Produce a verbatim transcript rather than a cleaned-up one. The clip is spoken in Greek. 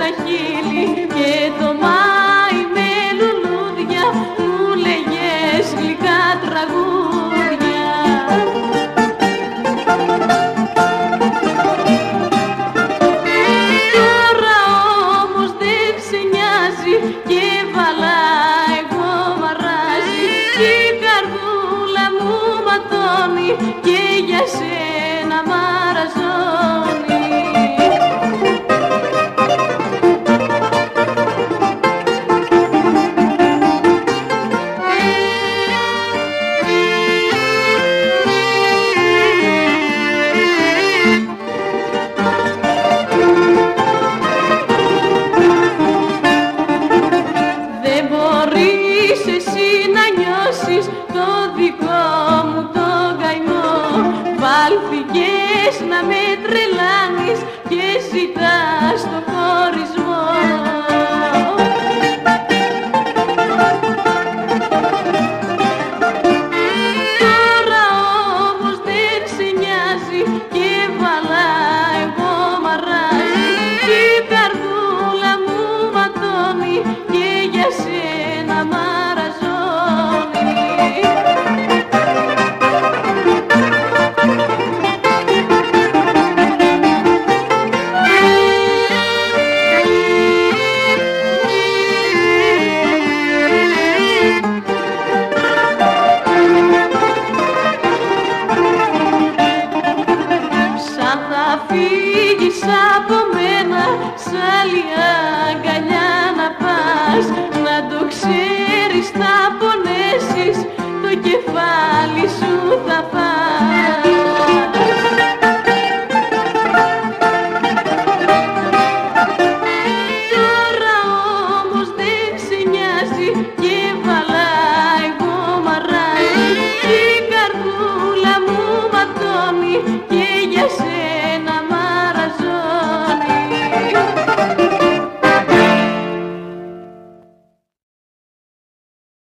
τα χείλη και το Μάη με λουλούδια μου λέγες γλυκά τραγούδια. Τώρα όμως δεν σε νοιάζει και βάλα εγώ μαράζει, η καρδούλα μου ματώνει και για σένα μαραζώνει. Δεν μπορείς εσύ να νιώσεις το δικό μου το καημό, βάλθηκες να με τρελάνεις και ζητάς το χωρισμό. Τώρα όμως δεν σε νοιάζει και βάλα εγώ μαράζει, η καρδούλα μου ματώνει και για σένα μαραζώνει. Σαν θα φύγεις από μένα, σ' άλλη αγκαλιά να πας, να το ξέρεις θα πονέσεις, το κεφάλι σου θα φας.